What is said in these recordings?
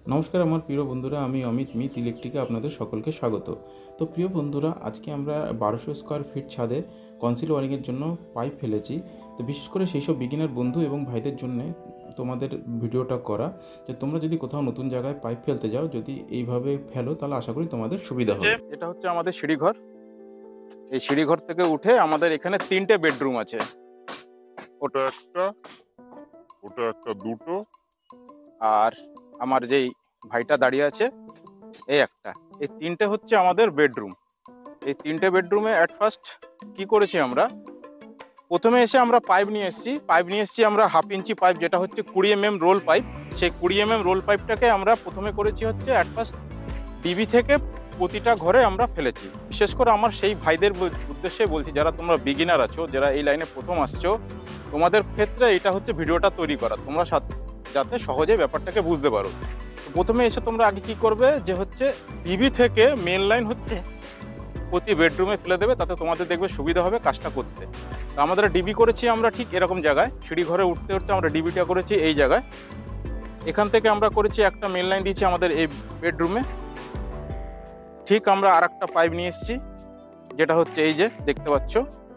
নমস্কার আমার প্রিয় বন্ধুরা, আমি অমিত মিত ইলেকট্রিকে আপনাদের সকলকে স্বাগত। তো প্রিয় বন্ধুরা, আজকে আমরা 1200 স্কোয়ার ফিট ছাদে কনসিল ওয়ারিংয়ের জন্য পাইপ ফেলেছি। তো বিশেষ করে সেই সব বিগিনার বন্ধু এবং ভাইদের জন্য তোমাদের ভিডিওটা করা, যে তোমরা যদি কোথাও নতুন জায়গায় পাইপ ফেলতে যাও, যদি এইভাবে ফেলো তাহলে আশা করি তোমাদের সুবিধা হবে। এটা হচ্ছে আমাদের সিঁড়িঘর। এই সিঁড়িঘর থেকে উঠে আমাদের এখানে 3টে বেডরুম আছে। ওটা একটা, ওটা একটা, দুটো। আর আমার যেই ভাইটা দাঁড়িয়ে আছে এই একটা, এই 3টে হচ্ছে আমাদের বেডরুম। এই 3টে বেডরুমে অ্যাট ফার্স্ট কি করেছি আমরা, প্রথমে এসে আমরা পাইপ নিয়ে এসেছি আমরা 1/2 ইঞ্চি পাইপ, যেটা হচ্ছে 20 mm রোল পাইপ। সেই 20 mm রোল পাইপটাকে আমরা প্রথমে করেছি হচ্ছে অ্যাট ফার্স্ট ডিবি থেকে প্রতিটা ঘরে আমরা ফেলেছি। বিশেষ করে আমার সেই ভাইদের উদ্দেশ্যে বলছি, যারা তোমরা বিগিনার আছো, যারা এই লাইনে প্রথম আসছো, তোমাদের ক্ষেত্রে এটা হচ্ছে ভিডিওটা তৈরি করা, তোমরা যাতে সহজে ব্যাপারটাকে বুঝতে পারো। প্রথমে এসে তোমরা আগে কি করবে, যে হচ্ছে ডিবি থেকে মেন লাইন হচ্ছে প্রতি বেডরুমে ফেলে দেবে, তাতে তোমাদের দেখবে সুবিধা হবে কাজটা করতে। তো আমাদের ডিবি করেছি আমরা ঠিক এরকম জায়গায়, সিঁড়ি ঘরে উঠতে উঠতে আমরা ডিবিটা করেছি এই জায়গায়। এখান থেকে আমরা করেছি একটা মেন লাইন দিয়েছি আমাদের এই বেডরুমে। ঠিক আমরা আর একটা পাইপ নিয়ে এসেছি, যেটা হচ্ছে এই যে দেখতে পাচ্ছ,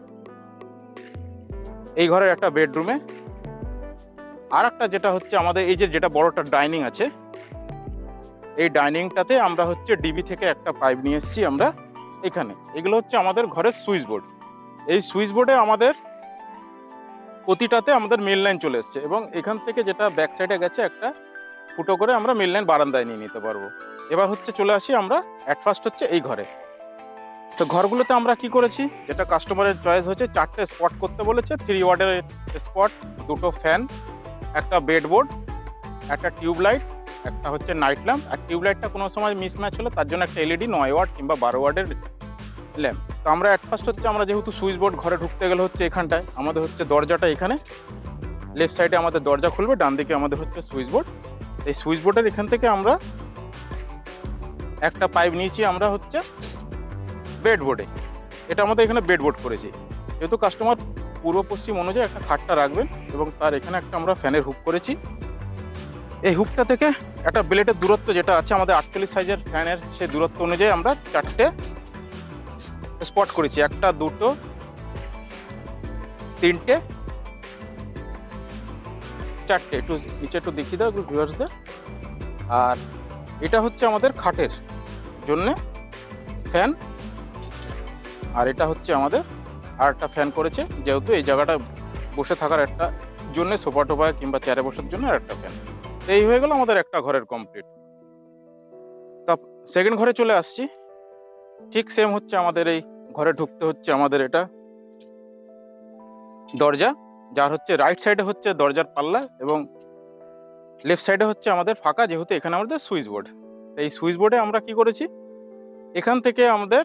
এই ঘরের একটা বেডরুমে। আর একটা যেটা হচ্ছে আমাদের এই যে যেটা বড়টা ডাইনিং আছে, এই ডাইনিংটাতে আমরা হচ্ছে ডিবি থেকে একটা পাইপ নিয়ে এসেছি আমরা এখানে। এগুলো হচ্ছে আমাদের ঘরের সুইচ বোর্ড। এই সুইচ বোর্ডে আমাদের প্রতিটাতে আমাদের মেন লাইন চলে এসছে, এবং এখান থেকে যেটা ব্যাক সাইডে গেছে একটা ফুটো করে আমরা মেন লাইন বারান্দায় নিয়ে নিতে পারবো। এবার হচ্ছে চলে আসি আমরা অ্যাট ফার্স্ট হচ্ছে এই ঘরে। তো ঘরগুলোতে আমরা কি করেছি, যেটা কাস্টমারের চয়েস হচ্ছে, 4টে স্পট করতে বলেছে, 3 ওয়াটের স্পট, 2টো ফ্যান, একটা বেডবোর্ড, একটা টিউবলাইট, একটা হচ্ছে নাইট ল্যাম্প। আর টিউবলাইটটা কোনো সময় মিসম্যাচ হলে তার জন্য একটা এলইডি 9 ওয়াট কিংবা 12 ওয়াটের ল্যাম্প। তো আমরা অ্যাট ফার্স্ট হচ্ছে আমরা যেহেতু সুইচ বোর্ড ঘরে ঢুকতে গেলে হচ্ছে এখানটায় আমাদের হচ্ছে দরজাটা, এখানে লেফট সাইডে আমাদের দরজা খুলবে, ডান দিকে আমাদের হচ্ছে সুইচ বোর্ড। এই সুইচ বোর্ডের এখান থেকে আমরা একটা পাইপ নিয়েছি আমরা হচ্ছে বেডবোর্ডে। এটা আমাদের এখানে বেডবোর্ড করেছি, যেহেতু কাস্টমার পূর্ব পশ্চিম অনুযায়ী একটা খাটটা রাখবেন, এবং তার এখানে একটা আমরা ফ্যানের হুক করেছি। এই হুকটা থেকে একটা ব্লেডের দূরত্ব যেটা আছে আমাদের 48 সাইজের ফ্যানের, সেই দূরত্ব অনুযায়ী আমরা 4টে স্পট করেছি, একটা, দুটো, 3টে, 4টে। একটু নিচে একটু দেখিয়ে দাও একটু ভিউয়ার্সদের। আর এটা হচ্ছে আমাদের খাটের জন্যে ফ্যান, আর এটা হচ্ছে আমাদের আর একটা ফ্যান করেছে, যেহেতু এই জায়গাটা বসে থাকার একটা জন্য, সোফা টোফা কিংবা চেয়ারে বসার জন্য আর একটা ফ্যান। এই হয়ে গেল আমাদের একটা ঘরের কমপ্লিট। তা সেকেন্ড ঘরে চলে আসছি। ঠিক সেম হচ্ছে আমাদের এই ঘরে ঢুকতে হচ্ছে আমাদের এটা দরজা, যার হচ্ছে রাইট সাইডে হচ্ছে দরজার পাল্লা, এবং লেফট সাইডে হচ্ছে আমাদের ফাঁকা, যেহেতু এখানে আমাদের সুইচ বোর্ড। এই সুইচ বোর্ডে আমরা কি করেছি, এখান থেকে আমাদের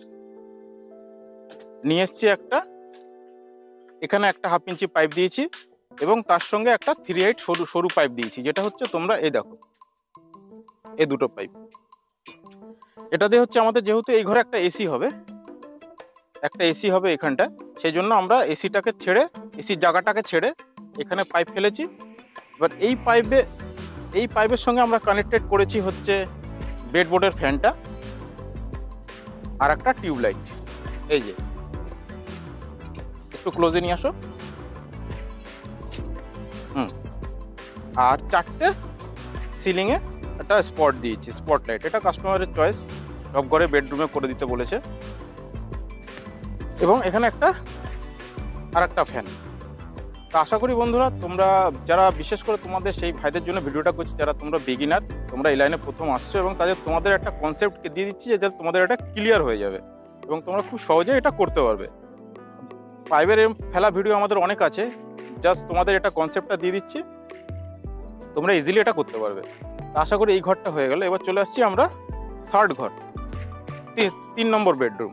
নিয়ে এসছি একটা, এখানে একটা 1/2 ইঞ্চি পাইপ দিয়েছি, এবং তার সঙ্গে একটা 3/8 সরু পাইপ দিয়েছি, যেটা হচ্ছে তোমরা এই দেখো এই দুটো পাইপ। এটা দিয়ে হচ্ছে আমাদের, যেহেতু এই ঘরে একটা এসি হবে, এখানটা, সেই জন্য আমরা এসিটাকে ছেড়ে, এসির জায়গাটাকে ছেড়ে এখানে পাইপ ফেলেছি। এবার এই পাইপের সঙ্গে আমরা কানেক্টেড করেছি হচ্ছে বেডবোর্ডের ফ্যানটা আর একটা টিউবলাইট। এই যে একটু ক্লোজে নিয়ে আসো। আর 4টে সিলিংয়ে একটা স্পট দিয়েছি, স্পটলাইট। এটা কাস্টমারের চয়েস, সব ঘরে বেডরুমে করে দিতে বলেছে। এবং এখানে একটা আর একটা ফ্যান। তো আশা করি বন্ধুরা, তোমরা যারা, বিশেষ করে তোমাদের সেই ভাইদের জন্য ভিডিওটা করছি, যারা তোমরা বিগিনার, তোমরা এই লাইনে প্রথম আসছো, এবং তোমাদের একটা কনসেপ্টকে দিয়ে দিচ্ছি, যে তোমাদের এটা ক্লিয়ার হয়ে যাবে এবং তোমরা খুব সহজে এটা করতে পারবে। পাইপের ফেলা ভিডিও আমাদের অনেক আছে, জাস্ট তোমাদের এটা কনসেপ্টটা দিয়ে দিচ্ছি, তোমরা ইজিলি এটা করতে পারবে। আশা করি এই ঘরটা হয়ে গেল। এবার চলে আসছি আমরা থার্ড ঘর, 3 নম্বর বেডরুম।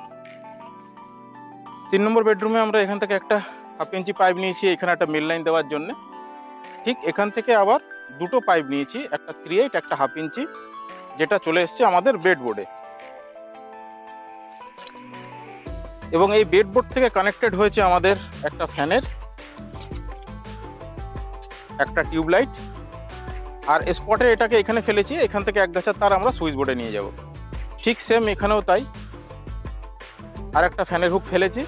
3 নম্বর বেডরুমে আমরা এখান থেকে একটা 1/2 ইঞ্চি পাইপ নিয়েছি এখানে একটা মেন লাইন দেওয়ার জন্য। ঠিক এখান থেকে আবার দুটো পাইপ নিয়েছি, একটা 3/8 একটা 1/2 ইঞ্চি, যেটা চলে এসছে আমাদের বেডবোর্ডে। এবং এই বেডবোর্ড থেকে কানেক্টেড হয়েছে আমাদের একটা ফ্যানের, একটা টিউবলাইট, আর স্পটে এটাকে এখানে ফেলেছি, এখান থেকে এক গাছার তার আমরা সুইচ বোর্ডে নিয়ে যাব। ঠিক সেম এখানেও তাই। আর একটা ফ্যানের হুক ফেলেছি,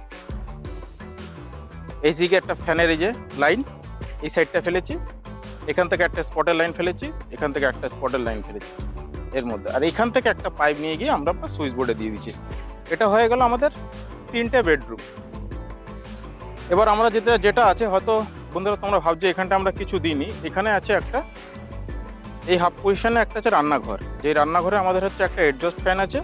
এই দিকে একটা ফ্যানের এই যে লাইন এই সাইডটা ফেলেছি, এখান থেকে একটা স্পটের লাইন ফেলেছি, এখান থেকে একটা স্পটের লাইন ফেলেছি এর মধ্যে, আর এখান থেকে একটা পাইপ নিয়ে গিয়ে আমরা সুইচ বোর্ডে দিয়ে দিচ্ছি। এটা হয়ে গেল আমাদের 3টে বেডরুম। এবার আমরা যেটা আছে, হয়তো বন্ধুরা তোমরা ভাবছো এখানটা আমরা কিছু দিইনি, এখানে আছে একটা, এই হাফ পজিশনে একটা আছে রান্নাঘর, যে রান্নাঘরে আমাদের হচ্ছে একটা এডজাস্ট ফ্যান আছে,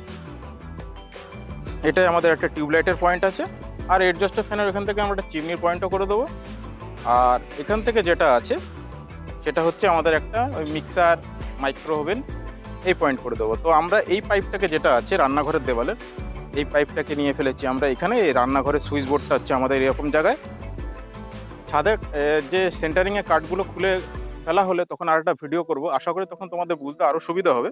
এটাই আমাদের একটা টিউবলাইটের পয়েন্ট আছে, আর এডজাস্ট ফ্যানের এখান থেকে আমরা একটা চিমনির পয়েন্টও করে দেবো। আর এখান থেকে যেটা আছে সেটা হচ্ছে আমাদের একটা ওই মিক্সার, মাইক্রো ওভেন এই পয়েন্ট করে দেবো। তো আমরা এই পাইপটাকে যেটা আছে রান্নাঘরের দেওয়ালের, এই পাইপটাকে নিয়ে ফেলেছি আমরা এখানে। এই রান্নাঘরের সুইচ বোর্ডটা হচ্ছে আমাদের এরকম জায়গায়। ছাদের যে সেন্টারিংয়ে কাঠগুলো খুলে ফেলা হলে তখন আর একটা ভিডিও করব, আশা করি তখন তোমাদের বুঝতে আরও সুবিধা হবে।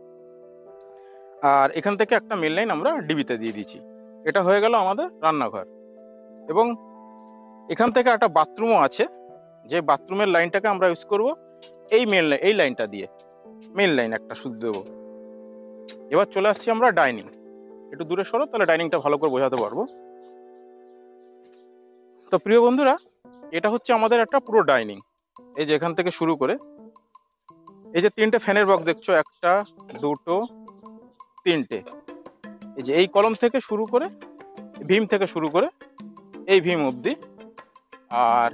আর এখান থেকে একটা মেন লাইন আমরা ডিবিতে দিয়ে দিচ্ছি। এটা হয়ে গেল আমাদের রান্নাঘর। এবং এখান থেকে একটা বাথরুমও আছে, যে বাথরুমের লাইনটাকে আমরা ইউজ করব এই মেন লাইন, এই লাইনটা দিয়ে মেন লাইন একটা শুধু দেবো। এবার চলে আসছি আমরা ডাইনিং। একটু দূরে সরো, তাহলে ডাইনিংটা ভালো করে বোঝাতে পারবো। তো প্রিয় বন্ধুরা, এটা হচ্ছে আমাদের একটা পুরো ডাইনিং। এই যে এখান থেকে শুরু করে এই যে 3টে ফ্যানের বক্স দেখছো, 1, 2, 3টে, এই যে এই কলম থেকে শুরু করে, ভীম থেকে শুরু করে এই ভীম অবধি, আর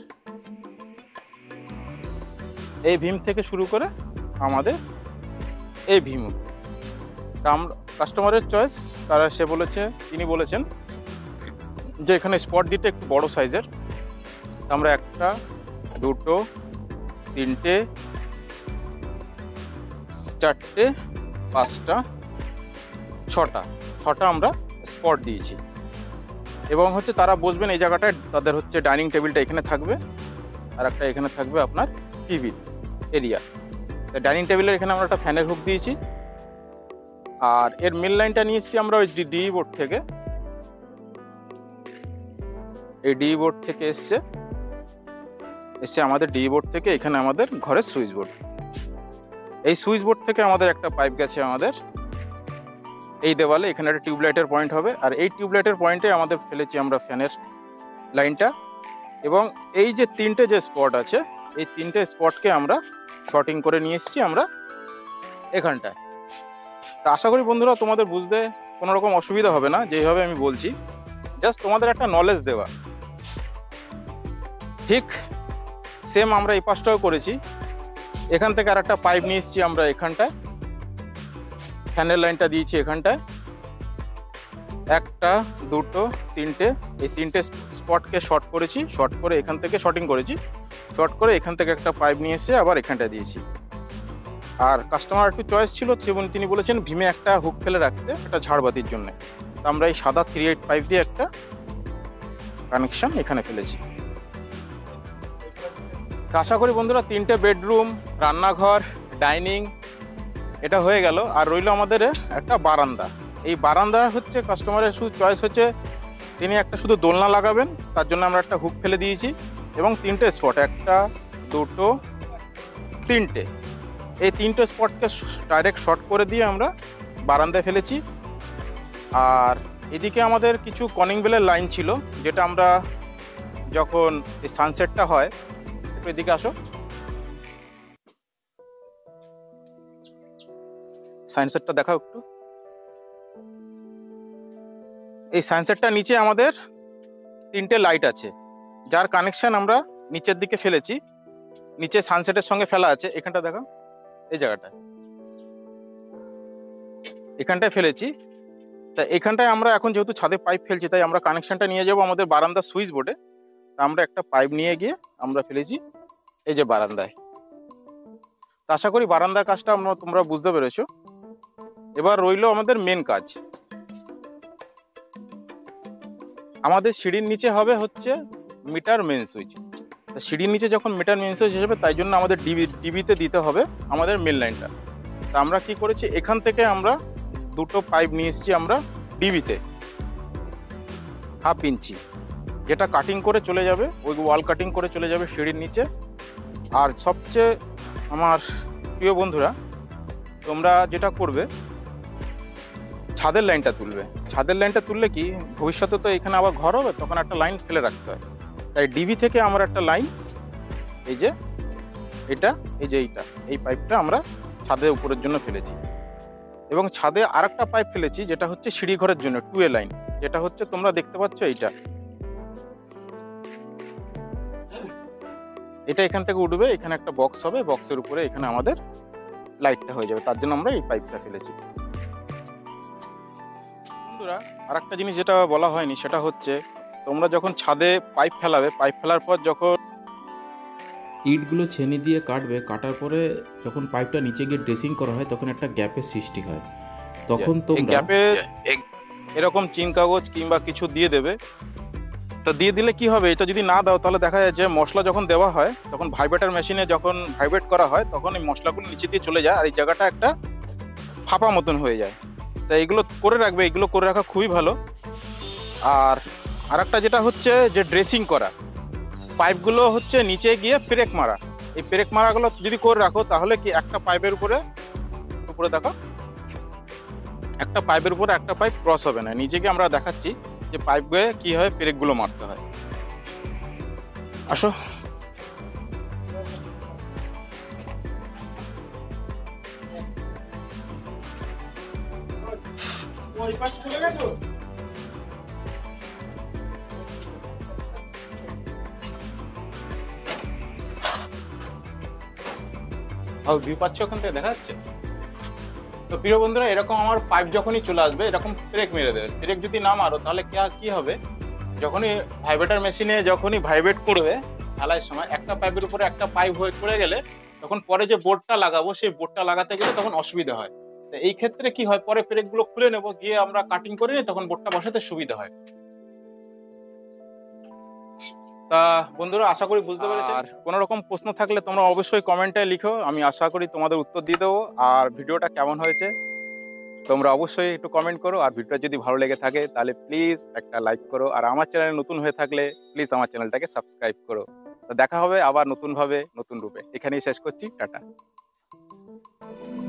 এই ভীম থেকে শুরু করে আমাদের এই ভীম অবধি। তা আমরা কাস্টমারের চয়েস, তিনি বলেছেন যে এখানে স্পট দিতে একটু বড় সাইজের। আমরা 1, 2, 3টে, 4টে, 5টা, 6টা আমরা স্পট দিয়েছি। এবং হচ্ছে তারা বসবেন এই জায়গাটায়, তাদের হচ্ছে ডাইনিং টেবিলটা এখানে থাকবে, আর একটা এখানে থাকবে আপনার টিভি এরিয়া। ডাইনিং টেবিলের এখানে আমরা একটা ফ্যানের হুক দিয়েছি। আর এর মেন লাইনটা নিয়ে এসেছি আমরা ওই ডিই বোর্ড থেকে, এই ডিই বোর্ড থেকে এসছে আমাদের ডিই বোর্ড থেকে এখানে আমাদের ঘরের সুইচ বোর্ড। এই সুইচ বোর্ড থেকে আমাদের একটা পাইপ গেছে আমাদের এই দেওয়ালে, এখানে একটা টিউবলাইটের পয়েন্ট হবে, আর এই টিউবলাইটের পয়েন্টে আমাদের ফেলেছি আমরা ফ্যানের লাইনটা। এবং এই যে 3টে যে স্পট আছে, এই 3টে স্পটকে আমরা শর্টিং করে নিয়ে এসেছি আমরা এখানটায়। তা আশা করি বন্ধুরা তোমাদের বুঝতে কোনো রকম অসুবিধা হবে না, যেভাবে আমি বলছি, জাস্ট তোমাদের একটা নলেজ দেওয়া। ঠিক সেম আমরা এই পাশটাও করেছি। এখান থেকে আর একটা পাইপ নিয়ে এসেছি আমরা এখানটায়, ফ্যানের লাইনটা দিয়েছি এখানটায়, 1, 2, 3টে, এই 3টে স্পটকে শর্ট করেছি, শর্ট করে এখান থেকে শর্টিং করেছি, শর্ট করে এখান থেকে একটা পাইপ নিয়ে এসে আবার এখানটা দিয়েছি। আর কাস্টমার একটু চয়েস ছিল, তিনি বলেছেন ভীমে একটা হুক ফেলে রাখতে, একটা ঝাড়বাতির জন্য। তো আমরা এই সাদা 3/8 পাইপ দিয়ে একটা কানেকশন এখানে ফেলেছি। আশা করি বন্ধুরা 3টে বেডরুম, রান্নাঘর, ডাইনিং এটা হয়ে গেল। আর রইল আমাদের একটা বারান্দা। এই বারান্দা হচ্ছে কাস্টমারের শুধু চয়েস হচ্ছে, তিনি একটা শুধু দোলনা লাগাবেন, তার জন্য আমরা একটা হুক ফেলে দিয়েছি। এবং 3টে স্পট, 1, 2, 3টে, এই 3টে স্পটকে ডাইরেক্ট শর্ট করে দিয়ে আমরা বারান্দায় ফেলেছি। আর এদিকে আমাদের কিছু কলিং বেলের লাইন ছিল, যেটা আমরা যখন এই সানসেটটা হয়, একটু এদিকে আসো, সানসেটটা দেখাও একটু। এই সানসেটটা নিচে আমাদের 3টে লাইট আছে, যার কানেকশন আমরা নিচের দিকে ফেলেছি, নিচে সানসেটের সঙ্গে ফেলা আছে। এখানটা দেখো, এই জায়গাটা এখানটায় ফেলেছি। তা এখানটায় আমরা এখন যেহেতু ছাদে পাইপ ফেলছি, তাই আমরা কানেকশনটা নিয়ে যাব আমাদের বারান্দার সুইচ বোর্ডে। তা আমরা একটা পাইপ নিয়ে গিয়ে আমরা ফেলেছি এই যে বারান্দায়। তা আশা করি বারান্দার কাজটা তোমরা বুঝতে পেরেছো। এবার রইল আমাদের মেন কাজ। আমাদের সিঁড়ির নিচে হবে হচ্ছে মিটার মেন সুইচ। সিঁড়ির নিচে যখন মিটার মেন সুইচ হিসেবে, তাই জন্য আমাদের ডিবিতে দিতে হবে আমাদের মেন লাইনটা। তা আমরা কি করেছি, এখান থেকে আমরা 2টো পাইপ নিয়ে এসেছি আমরা ডিবিতে 1/2 ইঞ্চি, যেটা কাটিং করে চলে যাবে, ওই ওয়াল কাটিং করে চলে যাবে সিঁড়ির নিচে। আর সবচেয়ে আমার প্রিয় বন্ধুরা, তোমরা যেটা করবে, ছাদের লাইনটা তুলবে। ছাদের লাইনটা তুললে কি, ভবিষ্যতে তো এখানে আবার ঘর হবে, তখন একটা লাইন ফেলে রাখতে হয়। তাই ডিবি থেকে আমরা একটা লাইন, এই যে এটা, এই যে এই পাইপটা আমরা ছাদের উপরের জন্য ফেলেছি। এবং ছাদে আরেকটা পাইপ ফেলেছি, যেটা হচ্ছে সিঁড়ি ঘরের জন্য 2A লাইন, যেটা হচ্ছে তোমরা দেখতে পাচ্ছ এটা এখান থেকে উঠবে, এখানে একটা বক্স হবে, বক্সের উপরে এখানে আমাদের লাইটটা হয়ে যাবে, তার জন্য আমরা এই পাইপটা ফেলেছি। বন্ধুরা, আরেকটা জিনিস যেটা বলা হয়নি, সেটা হচ্ছে তোমরা যখন ছাদে পাইপ ফেলাবে, পাইপ ফেলার পর যখন ইটগুলো ছেনি দিয়ে কাটবে, কাটার পরে যখন পাইপটা নিচে গিয়ে ড্রেসিং করা হয় তখন একটা গ্যাপের সৃষ্টি হয়। তখন তোমরা গ্যাপে এরকম চিন কাগজ কিংবা কিছু দিয়ে দেবে। তো দিয়ে দিলে কি হবে, এটা যদি না দাও তাহলে দেখা যায় যে মশলা যখন দেওয়া হয়, তখন ভাইব্রেটার মেশিনে যখন ভাইব্রেট করা হয়, তখন এই মশলাগুলো নিচে দিয়ে চলে যায় আর এই জায়গাটা একটা ফাঁপা মতন হয়ে যায়। তো এইগুলো করে রাখবে, এগুলো করে রাখা খুবই ভালো। আর আরেকটা যেটা হচ্ছে যে ড্রেসিং করা, পাইপগুলো হচ্ছে নিচে গিয়ে পেরেক মারা। এই পেরেক মারাগুলো যদি করে রাখো, তাহলে কি একটা পাইপের উপরে দেখো, একটা পাইপের উপরে একটা পাইপ ক্রস হবে না। নিচে গিয়ে আমরা দেখাচ্ছি যে পাইপ গিয়ে কি হয়, পেরেকগুলো মারতে হয়। আসো। ভিউ পাচ্ছ ওখান থেকে দেখা যাচ্ছে? তো প্রিয় বন্ধুরা, এরকম আমার পাইপ যখনই চলে আসবে, এরকম ব্রেক মেরে দেবে। ব্রেক যদি না মারো, তাহলে কি হবে, যখনই ভাইব্রেটার মেশিনে যখনই ভাইব্রেট করবে ঢালাইয়ের সময়, একটা পাইপের উপরে একটা পাইপ হয়ে পড়ে গেলে, তখন পরে যে বোর্ডটা লাগাবো, সেই বোর্ডটা লাগাতে গেলে তখন অসুবিধা হয়। তো এই ক্ষেত্রে কি হয়, পরে ব্রেকগুলো খুলে নেবো, গিয়ে আমরা কাটিং করে নিই, তখন বোর্ডটা বসাতে সুবিধা হয়। তা বন্ধুরা, আশা করি বুঝতে পেরেছেন। আর কোনো রকম প্রশ্ন থাকলে তোমরা অবশ্যই কমেন্টে লিখো, আমি আশা করি তোমাদের উত্তর দিয়ে দেবো। আর ভিডিওটা কেমন হয়েছে তোমরা অবশ্যই একটু কমেন্ট করো। আর ভিডিওটা যদি ভালো লেগে থাকে তাহলে প্লিজ একটা লাইক করো। আর আমার চ্যানেলে নতুন হয়ে থাকলে প্লিজ আমার চ্যানেলটাকে সাবস্ক্রাইব করো। তো দেখা হবে আবার নতুন ভাবে, নতুন রূপে। এখানেই শেষ করছি, টাটা।